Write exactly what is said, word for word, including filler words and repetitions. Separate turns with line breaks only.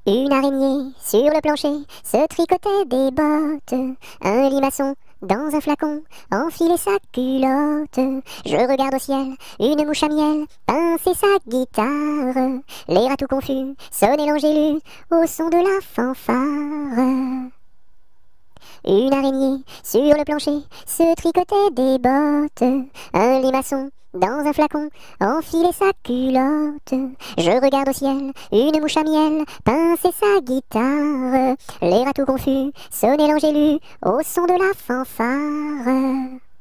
Une araignée sur le plancher se tricotait des bottes. Un limaçon dans un flacon enfilait sa culotte. Je regarde au ciel, une mouche à miel pincer sa guitare. Les rats tout confus sonnaient l'angélus au son de la fanfare. Une araignée sur le plancher se tricotait des bottes. Un limaçon dans un flacon enfilait sa culotte. Je regarde au ciel, une mouche à miel pincer sa guitare. Les rats tout confus sonnaient l'angélus au son de la fanfare.